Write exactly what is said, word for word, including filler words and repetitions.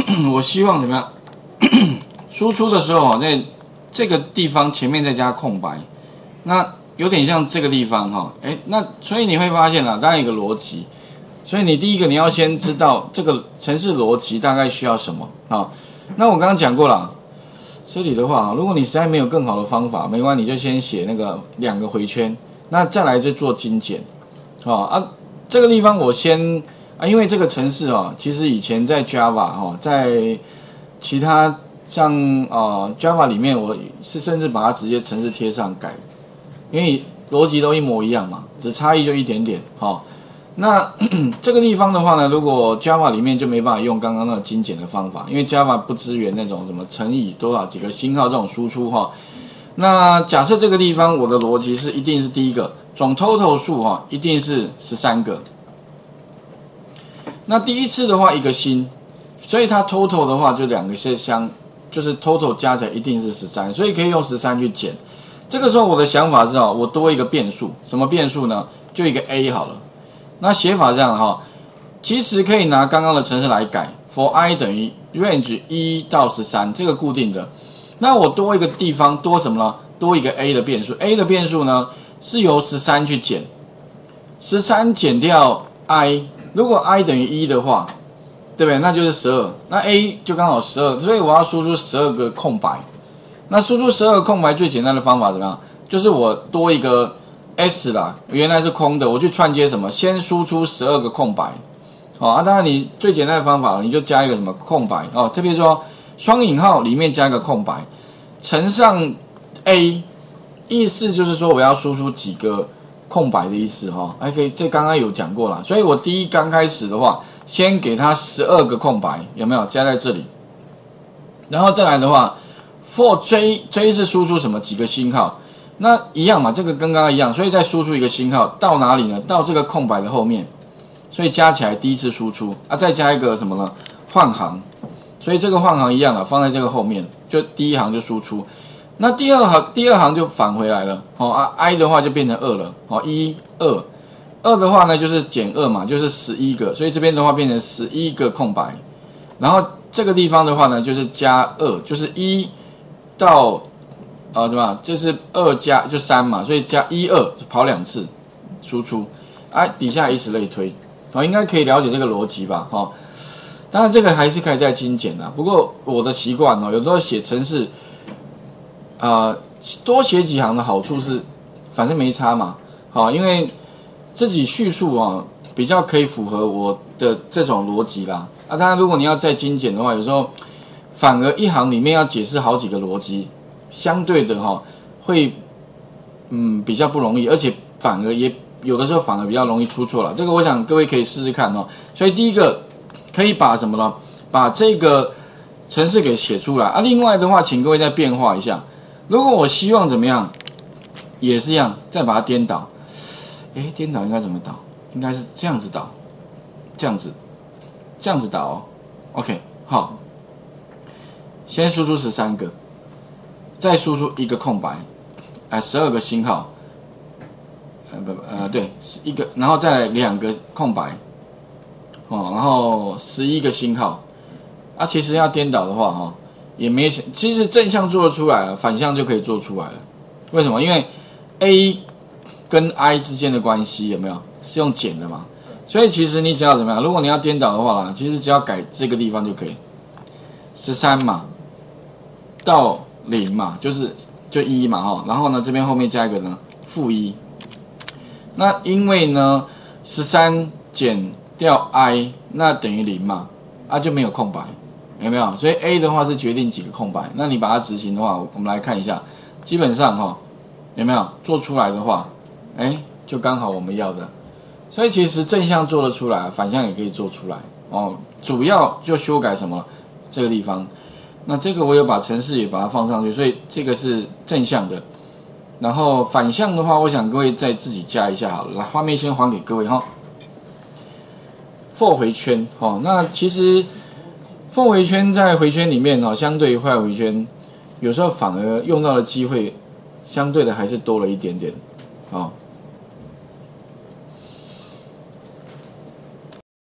我希望怎么样？输出的时候啊，在这个地方前面再加空白，那有点像这个地方哈，哎，那所以你会发现啊，当然有个逻辑，所以你第一个你要先知道这个程式逻辑大概需要什么啊？那我刚刚讲过了，这里的话，如果你实在没有更好的方法，没关系，你就先写那个两个回圈，那再来就做精简，啊啊，这个地方我先啊，因为这个程式啊，其实以前在 Java 哈，在其他像呃 Java 里面，我是甚至把它直接程式贴上改，因为逻辑都一模一样嘛，只差异就一点点。好、哦，那这个地方的话呢，如果 Java 里面就没办法用刚刚那个精简的方法，因为 Java 不支援那种什么乘以多少几个星号这种输出哈、哦。那假设这个地方我的逻辑是一定是第一个总 total 数哈、哦，一定是十三个。那第一次的话一个星，所以它 total 的话就两个是相。就是 total 加起来一定是十三，所以可以用十三去减。这个时候我的想法是哦，我多一个变数，什么变数呢？就一个 a 好了。那写法这样哈、哦，其实可以拿刚刚的程式来改 ，for i 等于 range 一到十三，这个固定的。那我多一个地方多什么呢？多一个 a 的变数 ，a 的变数呢是由十三去减，十三减掉 i， 如果 i 等于一的话。对不对？那就是十二，那 a 就刚好十二，所以我要输出十二个空白。那输出十二个空白最简单的方法怎么样？就是我多一个 s 啦，原来是空的，我去串接什么？先输出十二个空白。好、哦、啊，当然你最简单的方法，你就加一个什么空白哦，特别说双引号里面加一个空白，乘上 a， 意思就是说我要输出几个空白的意思哈。还可以，这刚刚有讲过了，所以我第一刚开始的话。先给它十二个空白，有没有加在这里？然后再来的话 ，for j j 是输出什么几个星号？那一样嘛，这个跟刚刚一样，所以再输出一个星号到哪里呢？到这个空白的后面，所以加起来第一次输出啊，再加一个什么呢？换行，所以这个换行一样了，放在这个后面，就第一行就输出。那第二行第二行就返回来了，哦啊 i 的话就变成二了，哦一二。二的话呢，就是减二嘛，就是十一个，所以这边的话变成十一个空白，然后这个地方的话呢，就是加二，就是一到呃什么，就是二加就三嘛，所以加一二跑两次输出，啊底下以此类推，哦应该可以了解这个逻辑吧，哈、哦，当然这个还是可以再精简的，不过我的习惯哦，有时候写程式，啊、呃、多写几行的好处是，反正没差嘛，好、哦，因为。自己叙述啊，比较可以符合我的这种逻辑啦。啊，当然如果你要再精简的话，有时候反而一行里面要解释好几个逻辑，相对的哈、哦，会嗯比较不容易，而且反而也有的时候反而比较容易出错了。这个我想各位可以试试看哦。所以第一个可以把什么呢？把这个程式给写出来啊。另外的话，请各位再变化一下。如果我希望怎么样，也是一样，再把它颠倒。哎，颠倒应该怎么导？应该是这样子导，这样子，这样子导哦。OK， 好，先输出十三个，再输出一个空白，哎，十二个星号，呃不呃对，一个，然后再来两个空白，哦，然后十一个星号。啊，其实要颠倒的话哈、哦，也没想，其实正向做得出来了，反向就可以做出来了。为什么？因为 A 跟 i 之间的关系有没有是用减的嘛？所以其实你只要怎么样？如果你要颠倒的话啦，其实只要改这个地方就可以，十三嘛到零嘛，就是就一嘛哈。然后呢，这边后面加一个呢负一。那因为呢十三减掉 i， 那等于零嘛，啊就没有空白，有没有？所以 a 的话是决定几个空白。那你把它执行的话，我们来看一下，基本上哈有没有做出来的话？哎，就刚好我们要的，所以其实正向做得出来，反向也可以做出来哦。主要就修改什么这个地方，那这个我有把程式也把它放上去，所以这个是正向的。然后反向的话，我想各位再自己加一下好了。来，画面先还给各位哈。for 回圈哦，那其实 for 回圈在回圈里面哦，相对于坏回圈，有时候反而用到的机会相对的还是多了一点点哦。